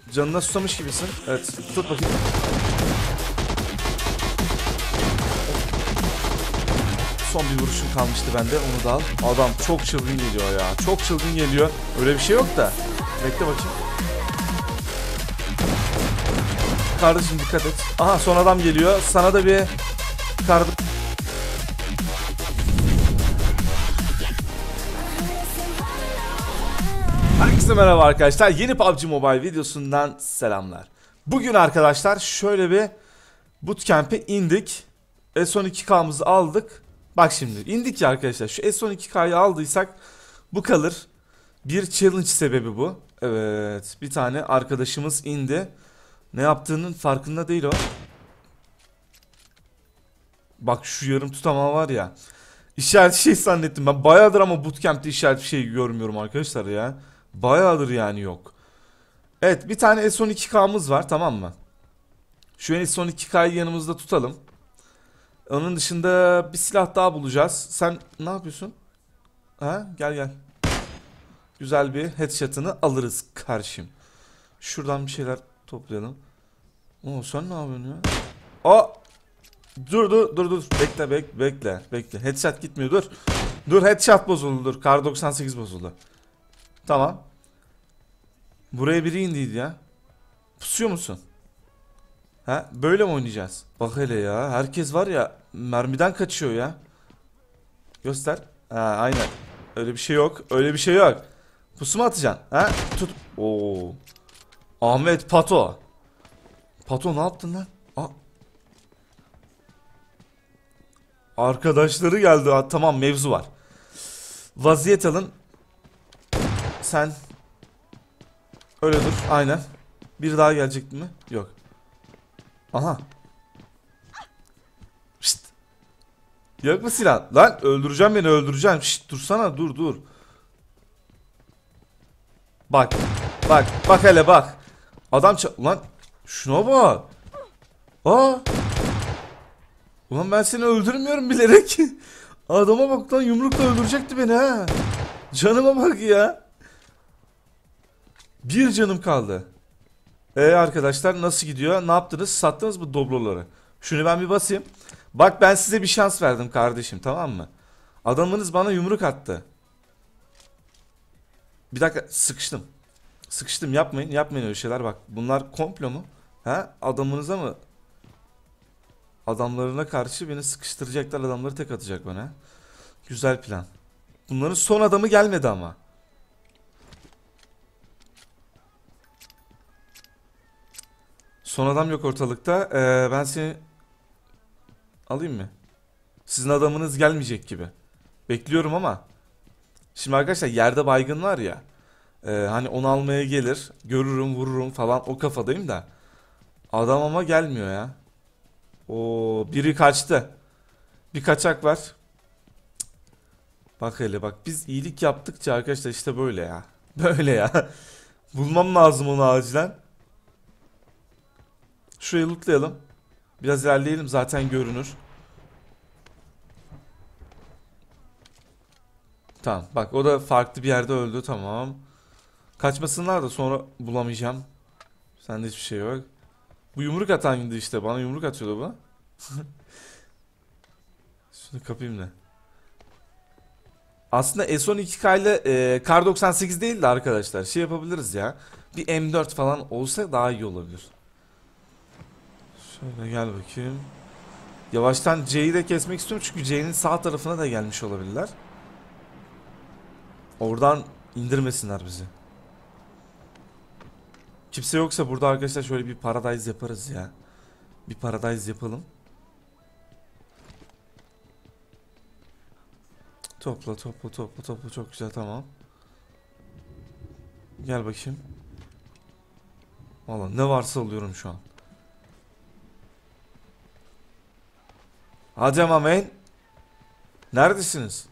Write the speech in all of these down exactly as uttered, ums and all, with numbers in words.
Canına susamış gibisin. Evet, tut bakayım. Son bir vuruşum kalmıştı bende, onu da al. Adam çok çılgın geliyor ya. Çok çılgın geliyor. Öyle bir şey yok da. Bekle bakayım. Kardeşim dikkat et. Aha, son adam geliyor. Sana da bir kardeşim. Herkese merhaba arkadaşlar. Yeni P U B G Mobile videosundan selamlar. Bugün arkadaşlar şöyle bir bootcamp'e indik. S on iki K'mızı aldık. Bak şimdi indik ya arkadaşlar. Şu S on iki K'yı aldıysak bu kalır. Bir challenge sebebi bu. Evet, bir tane arkadaşımız indi. Ne yaptığının farkında değil o. Bak şu yarım tutamağı var ya. İşaret şey zannettim ben. Bayağıdır ama bootcamp'te işaret şey görmüyorum arkadaşlar ya. Bayağıdır yani yok. Evet, bir tane S on iki K'mız var, tamam mı? Şu S on iki K'yı yanımızda tutalım. Onun dışında bir silah daha bulacağız. Sen ne yapıyorsun? Ha, gel gel. Güzel bir headshot'ını alırız karşım. Şuradan bir şeyler toplayalım. Oo, sen ne yapıyorsun ya? Aa! Dur dur dur dur. Bekle bek bekle bekle. Headshot gitmiyor, dur. Dur, headshot bozuldu, dur. Kar doksan sekiz bozuldu. Tamam. Buraya biri indiydi ya. Pusuyor musun? Ha, böyle mi oynayacağız? Bak hele ya. Herkes var ya, mermiden kaçıyor ya. Göster. Ha, aynen. Öyle bir şey yok. Öyle bir şey yok. Pusu mu atacaksın? Ha? Tut. Oo. Ahmet Pato. Pato ne yaptın lan? Aa. Arkadaşları geldi. Ha, tamam, mevzu var. Vaziyet alın. Sen öyle dur. Aynen. Bir daha gelecek mi? Yok. Aha. Şşt. Yok mu silah? Lan öldüreceğim, beni öldüreceğim. Şşt, dursana, dur dur. Bak. Bak. Bak hele bak. Adam ça- Lan şuna bak. Aa. Ulan ben seni öldürmüyorum bilerek. Adama bak lan, yumrukla öldürecekti beni ha. Canıma bak ya. Bir canım kaldı. E arkadaşlar, nasıl gidiyor? Ne yaptınız? Sattınız mı dobloları? Şunu ben bir basayım. Bak, ben size bir şans verdim kardeşim, tamam mı? Adamınız bana yumruk attı. Bir dakika, sıkıştım. Sıkıştım, yapmayın yapmayın öyle şeyler, bak. Bunlar komplo mu? Ha? Adamınıza mı? Adamlarına karşı beni sıkıştıracaklar, adamları tek atacak bana. Güzel plan. Bunların son adamı gelmedi ama. Son adam yok ortalıkta. Ee, ben seni alayım mı? Sizin adamınız gelmeyecek gibi. Bekliyorum ama. Şimdi arkadaşlar, yerde baygın var ya. E, hani onu almaya gelir. Görürüm, vururum falan, o kafadayım da. Adam ama gelmiyor ya. O biri kaçtı. Bir kaçak var. Cık. Bak hele bak, biz iyilik yaptıkça arkadaşlar işte böyle ya. Böyle ya. Bulmam lazım onu acilen. Şurayı lootlayalım. Biraz ilerleyelim, zaten görünür. Tamam bak, o da farklı bir yerde öldü, tamam. Kaçmasınlar da sonra bulamayacağım. Sende hiçbir şey yok. Bu yumruk atan indi işte, bana yumruk atıyordu bu. Şunu kapayım da. Aslında S on iki K ile e, Kar doksan sekiz değil de arkadaşlar şey yapabiliriz ya. Bir M dört falan olsa daha iyi olabilir. Şöyle gel bakayım. Yavaştan C'yi de kesmek istiyorum çünkü C'nin sağ tarafına da gelmiş olabilirler. Oradan indirmesinler bizi. Kimse yoksa burada arkadaşlar şöyle bir paradise yaparız ya. Bir paradise yapalım. Topla topla topla topla, çok güzel, tamam. Gel bakayım. Valla ne varsa alıyorum şu an. Hadi ama main. Neredesiniz?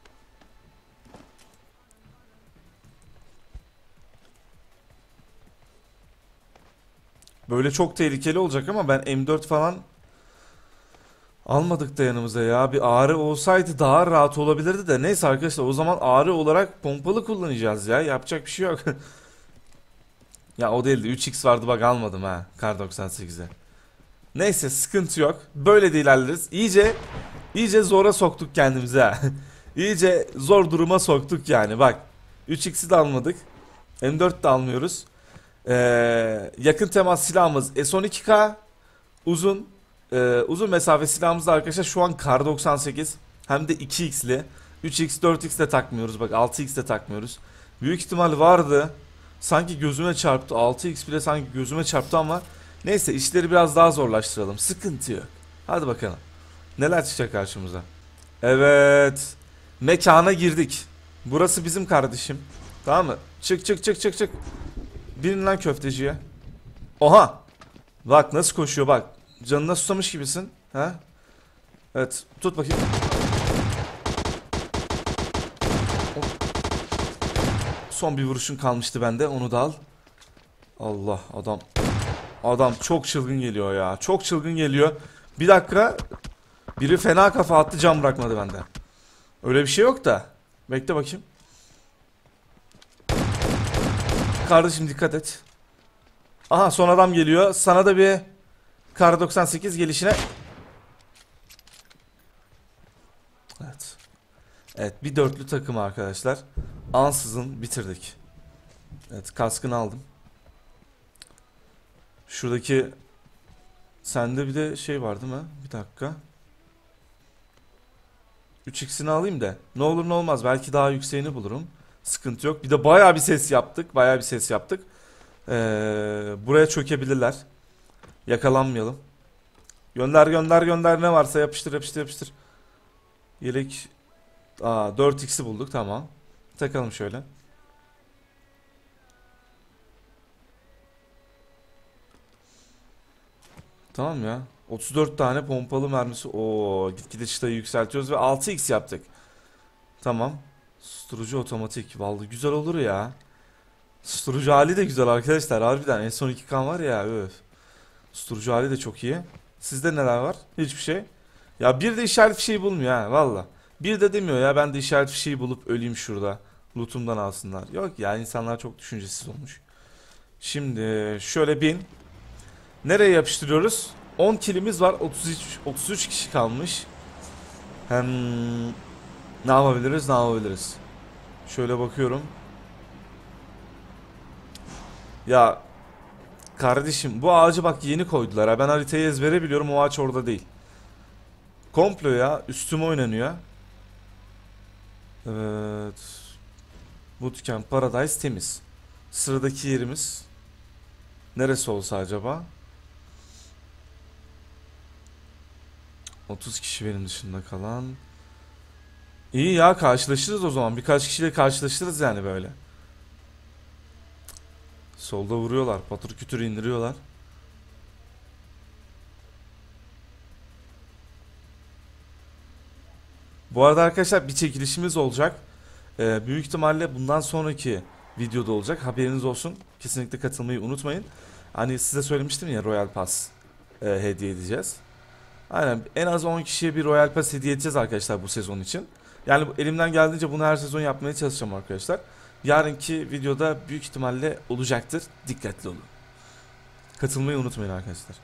Böyle çok tehlikeli olacak ama ben M dört falan almadık da yanımıza ya. Bir ağrı olsaydı daha rahat olabilirdi de. Neyse arkadaşlar, o zaman ağrı olarak pompalı kullanacağız ya. Yapacak bir şey yok. Ya o değildi. üç x vardı bak almadım ha. Kar doksan sekize. Neyse sıkıntı yok. Böyle de ilerleriz. İyice iyice zora soktuk kendimizi ha. İyice zor duruma soktuk yani bak. üç x'i de almadık. M dört de almıyoruz. Ee, yakın temas silahımız S on iki K. Uzun e, uzun mesafe silahımız da arkadaşlar şu an Kar doksan sekiz. Hem de iki x'li. üç x dört x de takmıyoruz bak, altı x de takmıyoruz. Büyük ihtimal vardı. Sanki gözüme çarptı. altı x bile sanki gözüme çarptı ama neyse işleri biraz daha zorlaştıralım. Sıkıntı yok. Hadi bakalım. Neler çıkacak karşımıza? Evet. Mekana girdik. Burası bizim kardeşim. Tamam mı? Çık çık çık çık çık. Binin lan köfteciye. Oha. Bak nasıl koşuyor bak. Canına susamış gibisin. Ha? Evet. Tut bakayım. Son bir vuruşun kalmıştı bende. Onu da al. Allah adam. Adam çok çılgın geliyor ya. Çok çılgın geliyor. Bir dakika. Biri fena kafa attı, cam bırakmadı bende. Öyle bir şey yok da. Bekle bakayım. Kardeşim dikkat et. Aha son adam geliyor. Sana da bir Kar doksan sekiz gelişine. Evet. Evet bir dörtlü takım arkadaşlar. Ansızın bitirdik. Evet kaskını aldım. Şuradaki sende bir de şey var değil mi? Bir dakika. üç x'ini alayım da. Ne olur ne olmaz. Belki daha yükseğini bulurum. Sıkıntı yok. Bir de bayağı bir ses yaptık. Bayağı bir ses yaptık. Ee, buraya çökebilirler. Yakalanmayalım. Gönder gönder gönder, ne varsa yapıştır yapıştır yapıştır. Yelek. Aa, dört x'i bulduk, tamam. Takalım şöyle. Tamam ya. otuz dört tane pompalı mermisi. Oo, gitgide çıtayı yükseltiyoruz ve altı x yaptık. Tamam. Susturucu otomatik. Vallahi güzel olur ya. Susturucu hali de güzel arkadaşlar. Harbiden S on iki K var ya. Öf. Susturucu hali de çok iyi. Sizde neler var? Hiçbir şey. Ya bir de işaret fişeği bulmuyor ha valla. Bir de demiyor ya ben de işaret fişeği bulup öleyim şurada. Lootumdan alsınlar. Yok ya, insanlar çok düşüncesiz olmuş. Şimdi şöyle bin. Nereye yapıştırıyoruz? on kilimiz var. otuz üç, otuz üç kişi kalmış. Hem ne yapabiliriz ne yapabiliriz? Şöyle bakıyorum. Ya kardeşim bu ağacı bak yeni koydular ha. Ben haritayı ezbere biliyorum, o ağaç orada değil. Komplo ya, üstüme oynanıyor. Evet. Bootcamp Paradise temiz. Sıradaki yerimiz neresi olsa acaba? otuz kişi benim dışında kalan. İyi ya, karşılaşırız o zaman. Birkaç kişiyle karşılaşırız yani böyle. Solda vuruyorlar. Patır kütür indiriyorlar. Bu arada arkadaşlar bir çekilişimiz olacak. Ee, büyük ihtimalle bundan sonraki videoda olacak. Haberiniz olsun. Kesinlikle katılmayı unutmayın. Hani size söylemiştim ya, Royal Pass e, hediye edeceğiz. Aynen, en az on kişiye bir Royal Pass hediye edeceğiz arkadaşlar bu sezon için. Yani elimden geldiğince bunu her sezon yapmaya çalışacağım arkadaşlar. Yarınki videoda büyük ihtimalle olacaktır. Dikkatli olun. Katılmayı unutmayın arkadaşlar.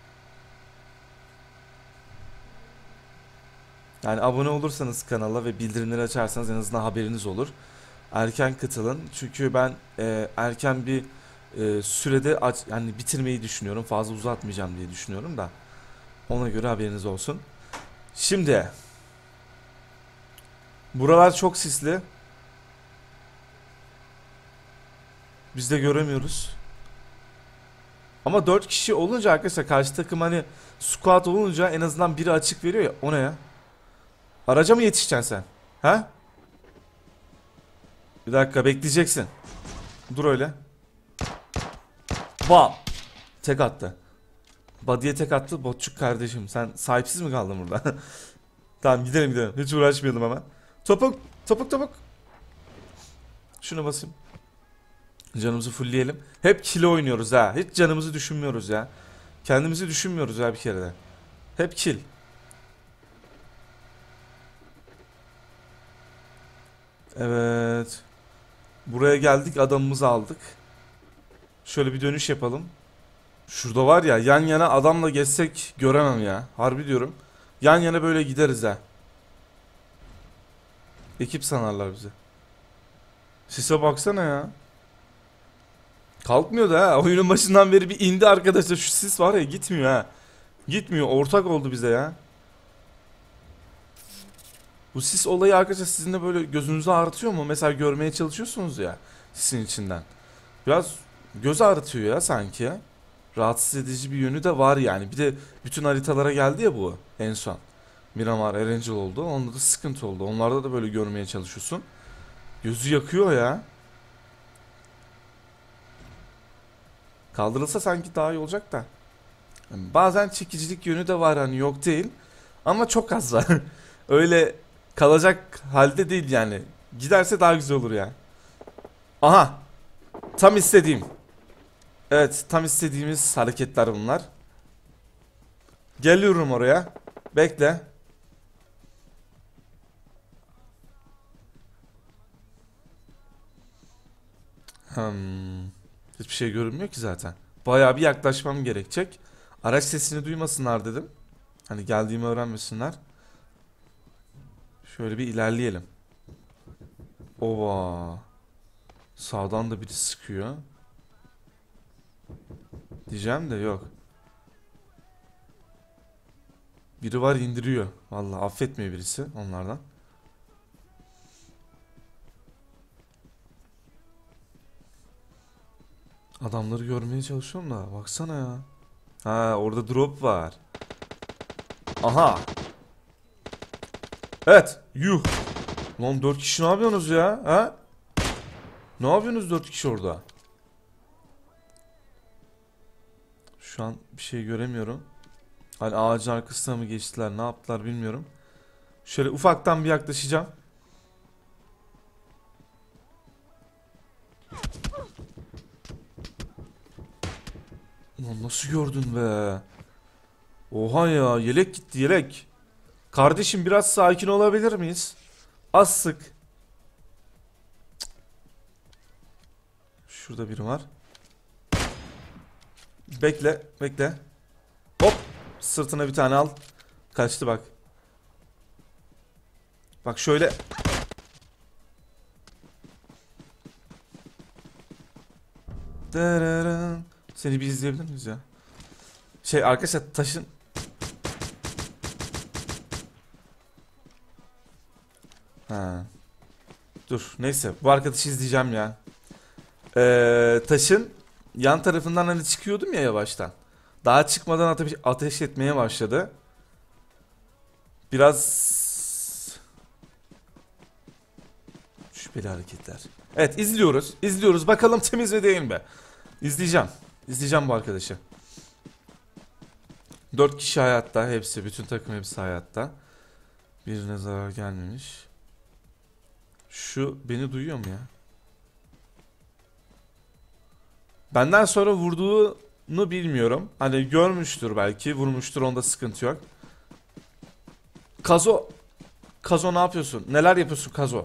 Yani abone olursanız kanala ve bildirimleri açarsanız en azından haberiniz olur. Erken katılın. Çünkü ben e, erken bir e, sürede aç, yani bitirmeyi düşünüyorum. Fazla uzatmayacağım diye düşünüyorum da. Ona göre haberiniz olsun. Şimdi buralar çok sisli. Biz de göremiyoruz. Ama dört kişi olunca arkadaşlar, karşı takım hani squad olunca en azından biri açık veriyor ya. O ne ya? Araca mı yetişeceksin sen? Ha? Bir dakika bekleyeceksin. Dur öyle. Bam. Tek attı. Body'ye tek attı. Botçuk kardeşim. Sen sahipsiz mi kaldın burada? Tamam gidelim gidelim. Hiç uğraşmayalım hemen. Topuk. Topuk topuk. Şunu basayım. Canımızı fullleyelim. Hep kilo oynuyoruz ha. Hiç canımızı düşünmüyoruz ya. Kendimizi düşünmüyoruz ya bir kere de. Hep kill. Evet. Buraya geldik, adamımızı aldık. Şöyle bir dönüş yapalım. Şurada var ya, yan yana adamla geçsek göremem ya. Harbi diyorum. Yan yana böyle gideriz ha. Ekip sanarlar bizi. Sise baksana ya. Kalkmıyor da ha. Oyunun başından beri bir indi arkadaşlar. Şu sis var ya, gitmiyor ha. Gitmiyor. Ortak oldu bize ya. Bu sis olayı arkadaşlar sizin de böyle gözünüzü ağrıtıyor mu? Mesela görmeye çalışıyorsunuz ya sisin içinden. Biraz göz ağrıtıyor ya sanki. Rahatsız edici bir yönü de var yani. Bir de bütün haritalara geldi ya bu en son. Miramar, Erangel oldu. Onda da sıkıntı oldu. Onlarda da böyle görmeye çalışıyorsun. Gözü yakıyor ya. Kaldırılsa sanki daha iyi olacak da. Yani bazen çekicilik yönü de var, hani yok değil. Ama çok az var. Öyle kalacak halde değil yani. Giderse daha güzel olur ya. Aha. Tam istediğim. Evet, tam istediğimiz hareketler bunlar. Geliyorum oraya. Bekle. Hmm. Hiçbir şey görünmüyor ki zaten. Bayağı bir yaklaşmam gerekecek. Araç sesini duymasınlar dedim. Hani geldiğimi öğrenmesinler. Şöyle bir ilerleyelim. Ova. Sağdan da biri sıkıyor. Diyeceğim de yok. Biri var, indiriyor. Vallahi affetmiyor birisi onlardan. Adamları görmeye çalışıyorum da baksana ya. Ha, orada drop var. Aha. Evet. Yuh. Lan dört kişi ne yapıyorsunuz ya? Ha? Ne yapıyorsunuz dört kişi orada? Şu an bir şey göremiyorum. Hani ağacın arkasına mı geçtiler, ne yaptılar bilmiyorum. Şöyle ufaktan bir yaklaşacağım. Lan nasıl gördün be? Oha ya, yelek gitti yelek. Kardeşim biraz sakin olabilir miyiz? Az sık. Şurada biri var. Bekle bekle. Hop. Sırtına bir tane al. Kaçtı bak. Bak şöyle. Seni bir izleyebilir miyiz ya? Şey arkadaşlar, taşın. Ha. Dur neyse, bu arkadaşı izleyeceğim ya. Ee, taşın yan tarafından hani çıkıyordum ya yavaştan. Daha çıkmadan ateş, ateş etmeye başladı. Biraz şüpheli hareketler. Evet, izliyoruz. İzliyoruz. Bakalım temiz mi değil mi? İzleyeceğim. İzleyeceğim bu arkadaşı. Dört kişi hayatta. Hepsi. Bütün takım hepsi hayatta. Birine zarar gelmemiş. Şu beni duyuyor mu ya? Benden sonra vurduğunu bilmiyorum. Hani görmüştür belki. Vurmuştur. Onda sıkıntı yok. Kazo. Kazo ne yapıyorsun? Neler yapıyorsun Kazo?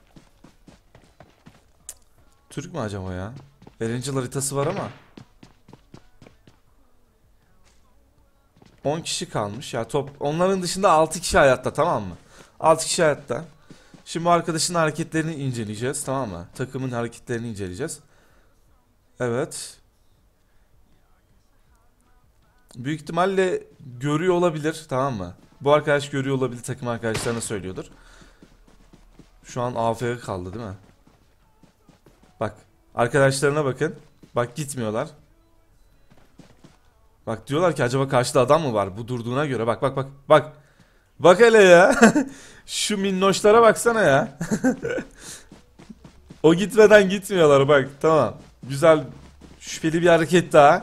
Türk mü acaba ya? Erangel haritası var ama. on kişi kalmış. Ya top, onların dışında altı kişi hayatta, tamam mı? altı kişi hayatta. Şimdi bu arkadaşın hareketlerini inceleyeceğiz, tamam mı? Takımın hareketlerini inceleyeceğiz. Evet. Büyük ihtimalle görüyor olabilir, tamam mı? Bu arkadaş görüyor olabilir, takım arkadaşlarına söylüyordur. Şu an A F K kaldı değil mi? Bak arkadaşlarına bakın. Bak gitmiyorlar. Bak diyorlar ki acaba karşıda adam mı var? Bu durduğuna göre bak bak bak. Bak. Bak hele ya. Şu minnoşlara baksana ya. O gitmeden gitmiyorlar bak, tamam. Güzel, şüpheli bir hareket daha.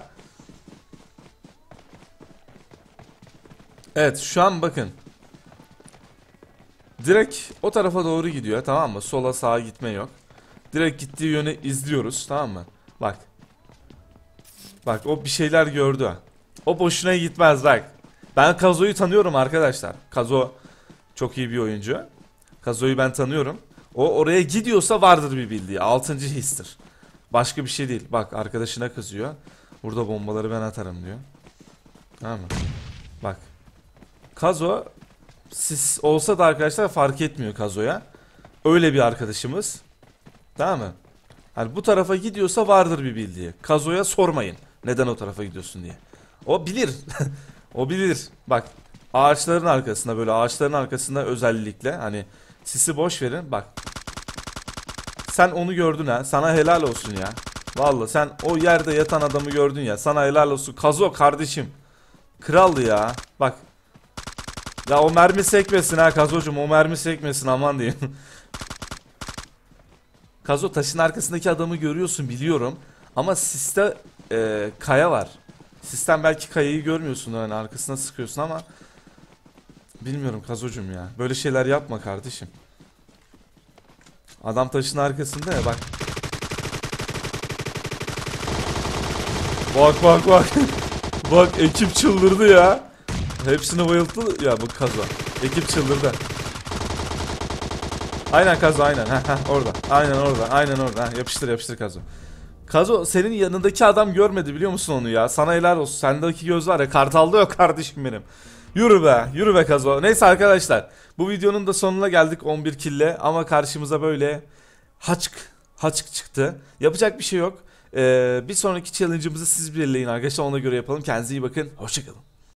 Evet şu an bakın. Direkt o tarafa doğru gidiyor, tamam mı? Sola sağa gitme yok. Direkt gittiği yönü izliyoruz, tamam mı? Bak. Bak o bir şeyler gördü. O boşuna gitmez bak. Ben Kazo'yu tanıyorum arkadaşlar. Kazo çok iyi bir oyuncu. Kazo'yu ben tanıyorum. O oraya gidiyorsa vardır bir bildiği. Altıncı histir. Başka bir şey değil. Bak arkadaşına kızıyor. Burada bombaları ben atarım diyor. Tamam mı? Bak. Kazo sis olsa da arkadaşlar fark etmiyor Kazo'ya. Öyle bir arkadaşımız. Tamam mı? Hani bu tarafa gidiyorsa vardır bir bildiği. Kazo'ya sormayın. Neden o tarafa gidiyorsun diye. O bilir. O bilir. Bak ağaçların arkasında, böyle ağaçların arkasında özellikle hani sisi boş verin. Bak. Sen onu gördün ha. Sana helal olsun ya. Vallahi sen o yerde yatan adamı gördün ya. Sana helal olsun. Kazo kardeşim. Kraldı ya. Bak. Ya o mermi sekmesin ha Kazocuğum. O mermi sekmesin aman diyeyim. Kazo taşın arkasındaki adamı görüyorsun biliyorum. Ama siste e, kaya var. Sisten belki kayayı görmüyorsun, hani arkasına sıkıyorsun ama bilmiyorum Kazocuğum ya. Böyle şeyler yapma kardeşim. Adam taşın arkasında ya bak. Bak bak bak. Bak ekip çıldırdı ya. Hepsini bayılttı ya bu Kazo. Ekip çıldırdı. Aynen Kazo aynen. Heh, heh, orada. Aynen orada. Aynen orada. Heh, yapıştır yapıştır Kazo. Kazo senin yanındaki adam görmedi biliyor musun onu ya? Sana helal olsun. Sendeki göz var ya, kartalda yok kardeşim benim. Yürü be. Yürü be Kazo. Neyse arkadaşlar. Bu videonun da sonuna geldik on bir kille. Ama karşımıza böyle haçk. Haçk çıktı. Yapacak bir şey yok. Ee, bir sonraki challenge'ımızı siz belirleyin arkadaşlar. Ona göre yapalım. Kendinize iyi bakın. Hoşçakalın.